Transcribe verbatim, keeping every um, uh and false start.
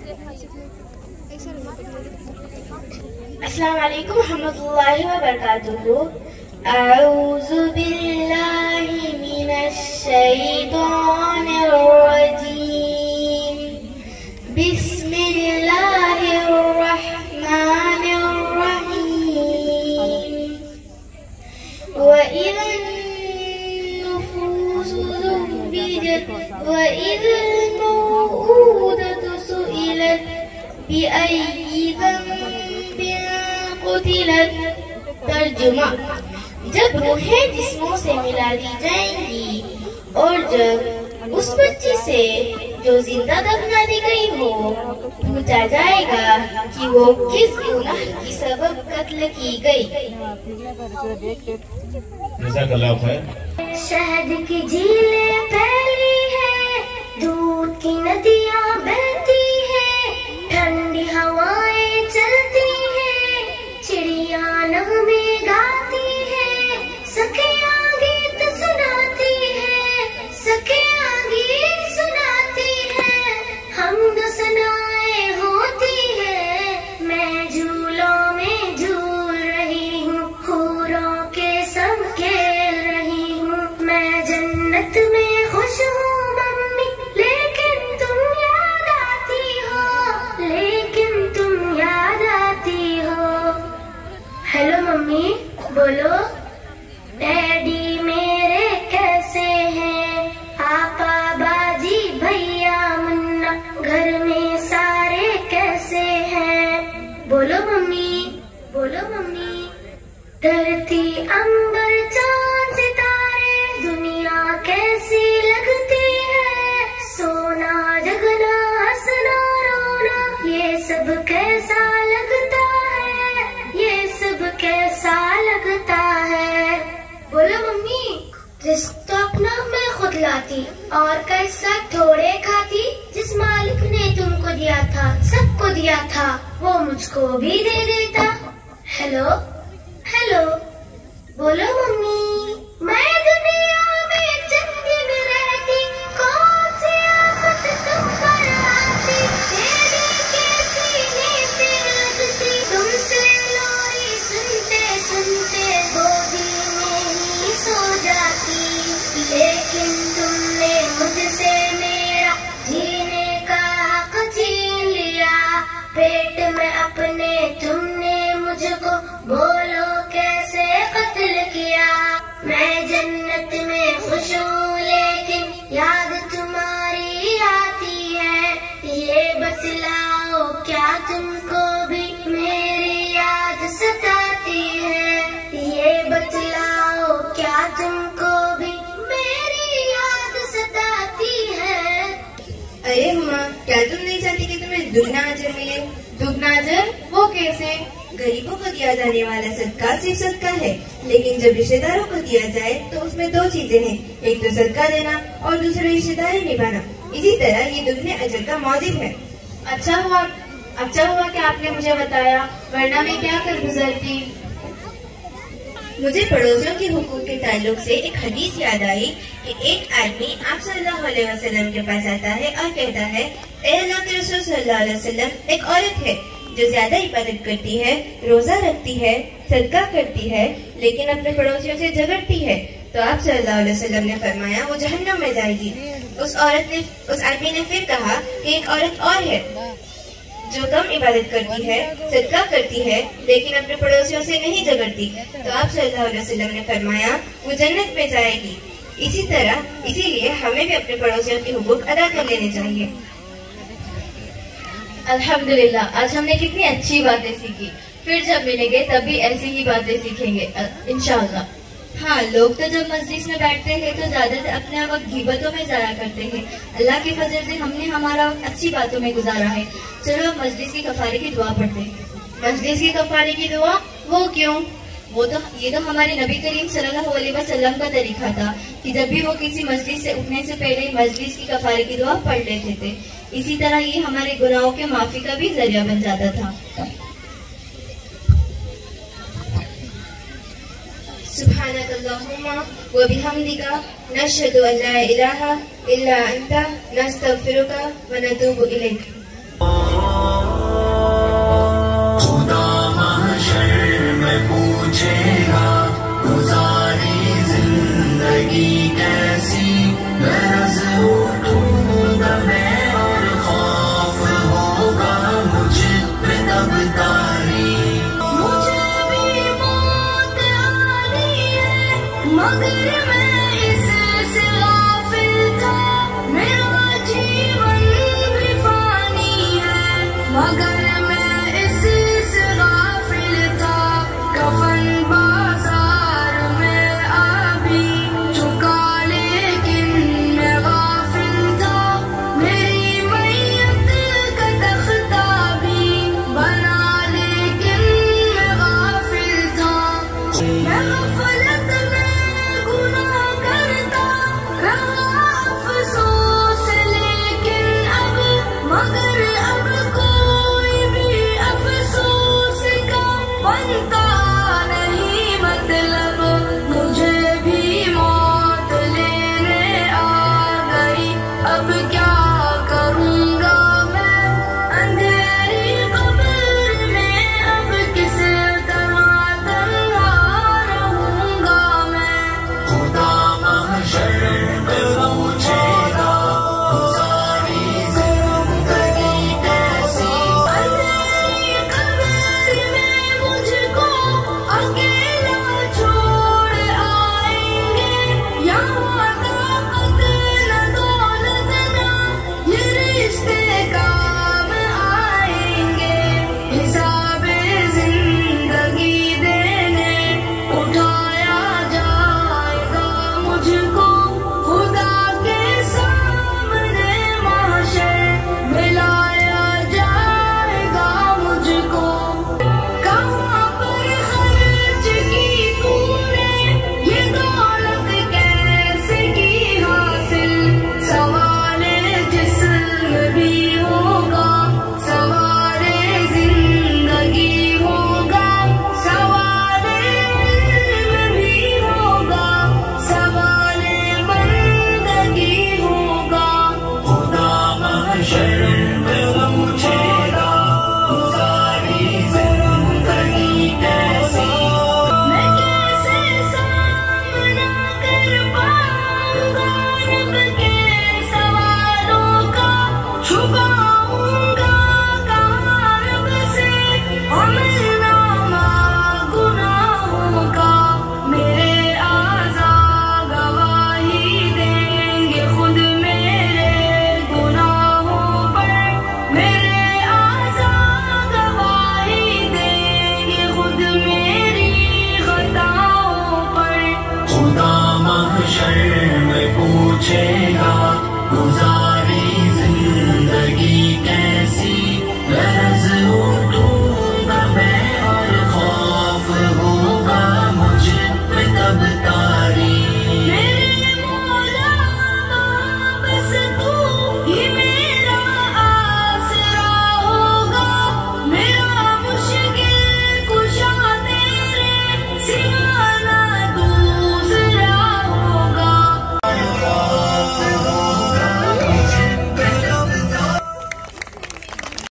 अस्सलाम वालेकुम रहमतुल्लाहि व बरकातुहू। अऊज़ु बिल्लाहि मिनश शैतानिर रजीम। बिस्मिल्लाहिर रहमानिर रहीम। व इज़न नुफूसु ज़ुव्विजत व इज़ल मौऊदतु सुइलत बिअय्यि ज़ंबिन क़ुतिलत। तर्जुमा: जब रूहें जिस्मों से मिला दी जाएंगी और जब उस बच्ची से जो जिंदा दफना दी गई हो पूछा जाएगा कि वो किस गुनाह की सबब कत्ल की गई। शहद की झीलें फैली है, दूध की नदियाँ बहती है, ठंडी हवाएं चलती है, चिड़िया नगमे गाती है, सखियाँ गीत सुनाती है, सखियाँ गीत सुनाती है, हमद सनाएं होती है। मैं झूलों में झूल रही हूँ, हूरों के संग खेल रही हूँ, मैं जन्नत में खुश हूँ मम्मी, लेकिन तुम याद आती हो, लेकिन तुम याद आती हो। हेलो मम्मी, बोलो। डैडी मेरे कैसे हैं, पापा बाजी भैया मुन्ना घर में सारे कैसे हैं। बोलो मम्मी, बोलो मम्मी। धरती अंबर चांद सितारे दुनिया कैसी लगती है, सोना जगना हंसना रोना ये सब कैसा लगता है, ये सब कैसा लगता है। बोलो मम्मी। रिस्क तो अपना मैं खुद लाती और कैसा थोड़े खाती, जिस मालिक ने तुमको दिया था सबको दिया था वो मुझको भी दे देता। हेलो हेलो, बोलो मम्मी। मैं दुनिया में एक जंगल में रहती, कौन सी आफत तुम पर आती, तेरी के सीने से लगती, तुमसे लोरी सुनते सुनते गोदी में ही सो जाती, लेकिन तुमने मुझसे मेरा जीने का हक छीन लिया, पेट में अपने तुमने मुझको बोलो कैसे कत्ल किया। मैं जन्नत में खुश हूँ लेकिन याद तुम्हारी आती है, ये बतलाओ क्या तुमको भी मेरी याद सताती है, ये बतलाओ क्या तुमको भी मेरी याद सताती है। अरे हुमा, क्या तुम नहीं चाहती कि तुम्हें दुगना अजर मिले? दुगना अजर? वो कैसे? गरीबों को दिया जाने वाला सदका सिर्फ सदका है, लेकिन जब रिश्तेदारों को दिया जाए तो उसमें दो चीजें हैं, एक तो सदका देना और दूसरा रिश्तेदारी निभाना। इसी तरह ये दुगने अजर का मौजिब है। अच्छा हुआ अच्छा हुआ कि आपने मुझे बताया, वरना मैं क्या कर गुजरती। मुझे पड़ोसियों के हुकूक के ताल्लुक से एक हदीस याद आई कि एक आदमी आप सल्लल्लाहु अलैहि वसल्लम के पास आता है और कहता है, ए अल्लाह के रसूल सल्लल्लाहु अलैहि वसल्लम, एक औरत है जो ज्यादा इबादत करती है, रोजा रखती है, सदका करती है, लेकिन अपने पड़ोसियों से झगड़ती है, तो आप सल्लल्लाहु अलैहि वसल्लम ने फरमाया वो जहन्नम में जाएगी। उस औरत ने उस आदमी ने फिर कहा कि एक औरत और है जो कम इबादत करती है, सदका करती है, लेकिन अपने पड़ोसियों से नहीं झगड़ती, तो आप सल्लल्लाहु अलैहि वसल्लम ने फरमाया वो जन्नत में जाएगी। इसी तरह इसीलिए हमें भी अपने पड़ोसियों के हुकूक अदा कर लेने चाहिए। अल्हम्दुलिल्लाह, आज हमने कितनी अच्छी बातें सीखी, फिर जब मिलेंगे तब भी ऐसी ही बातें सीखेंगे इंशाअल्लाह। हाँ, लोग तो जब मजलिस में बैठते हैं तो ज्यादातर अपने वक्त गीबतों में जाया करते हैं। अल्लाह के फजल से हमने हमारा वक्त अच्छी बातों में गुजारा है। चलो अब मजलिस की कफारे की दुआ पढ़ते हैं। मजलिस की कफारे की दुआ? वो क्यों? वो तो ये तो हमारे नबी करीम सल्लल्लाहु अलैहि वसल्लम का तरीका था कि जब भी वो किसी मजलिस से उठने से पहले मजलिस की कफारे की दुआ पढ़ लेते थे। इसी तरह ये हमारे गुनाहों के माफी का भी जरिया बन जाता था। सुब्हानकल्लाहुम्मा व बिहम्दिका नशहदु अल्ला इलाहा इल्ला अंता नस्तगफिरुका व नतूबु इलैक। है।